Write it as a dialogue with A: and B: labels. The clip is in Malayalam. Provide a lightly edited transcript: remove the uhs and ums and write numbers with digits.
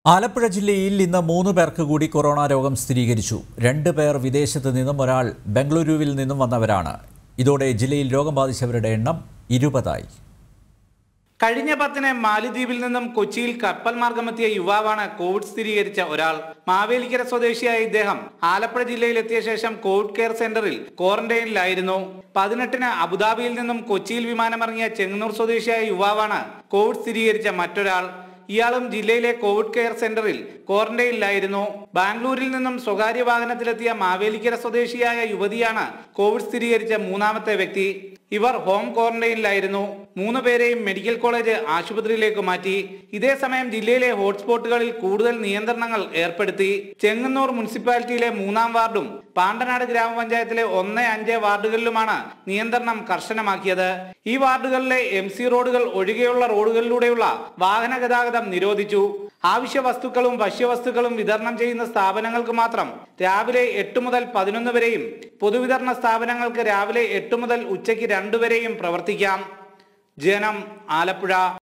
A: ആലപ്പുഴ ജില്ലയിൽ ഇന്ന് 3 പേർക്ക് കൂടി കൊറോണ രോഗം സ്ഥിരീകരിച്ചു. 2 പേർ വിദേശത്ത് നിന്നും ഒരാൾ ബംഗളൂരുവിൽ നിന്നും വന്നവരാണ്. ഇതോടെ ജില്ലയിൽ രോഗം ബാധിച്ചവരുടെ എണ്ണം 20ആയി.
B: കഴിഞ്ഞ 10-ന് മാലിദ്വീപിൽ നിന്നും കൊച്ചിയിൽ കപ്പൽ മാർഗമെത്തിയ യുവാവാണ് കോവിഡ് സ്ഥിരീകരിച്ച ഒരാൾ. മാവേലിക്കര സ്വദേശിയായ ഇദ്ദേഹം ആലപ്പുഴ ജില്ലയിലെത്തിയ ശേഷം കോവിഡ് കെയർ സെന്ററിൽ ക്വാറന്റൈനിലായിരുന്നു. 18-ന് അബുദാബിയിൽ നിന്നും കൊച്ചിയിൽ വിമാനമിറങ്ങിയ ചെങ്ങന്നൂർ സ്വദേശിയായ യുവാവാണ് കോവിഡ് സ്ഥിരീകരിച്ച മറ്റൊരാൾ. ഇയാളും ജില്ലയിലെ കോവിഡ് കെയർ സെന്ററിൽ ക്വാറന്റൈനിലായിരുന്നു. ബാംഗ്ലൂരിൽ നിന്നും സ്വകാര്യ വാഹനത്തിലെത്തിയ മാവേലിക്കര സ്വദേശിയായ യുവതിയാണ് കോവിഡ് സ്ഥിരീകരിച്ച 3ാമത്തെ വ്യക്തി. ഇവർ ഹോം ക്വാറന്റൈനിലായിരുന്നു. 3 പേരെയും മെഡിക്കൽ കോളേജ് ആശുപത്രിയിലേക്ക് മാറ്റി. ഇതേസമയം ജില്ലയിലെ ഹോട്ട്സ്പോട്ടുകളിൽ കൂടുതൽ നിയന്ത്രണങ്ങൾ ഏർപ്പെടുത്തി. ചെങ്ങന്നൂർ മുനിസിപ്പാലിറ്റിയിലെ 3-ാം വാർഡും പാണ്ടനാട് ഗ്രാമപഞ്ചായത്തിലെ 1-5 വാർഡുകളിലുമാണ് നിയന്ത്രണം കർശനമാക്കിയത്. ഈ വാർഡുകളിലെ MC റോഡുകൾ ഒഴികെയുള്ള റോഡുകളിലൂടെയുള്ള വാഹന ഗതാഗതം നിരോധിച്ചു. ആവശ്യ വസ്തുക്കളും ഭക്ഷ്യവസ്തുക്കളും വിതരണം ചെയ്യുന്ന സ്ഥാപനങ്ങൾക്ക് മാത്രം രാവിലെ 8 മുതൽ 11 വരെയും പൊതുവിതരണ സ്ഥാപനങ്ങൾക്ക് രാവിലെ 8 മുതൽ ഉച്ചയ്ക്ക് 2 വരെയും പ്രവർത്തിക്കാം. ജനം, ആലപ്പുഴ.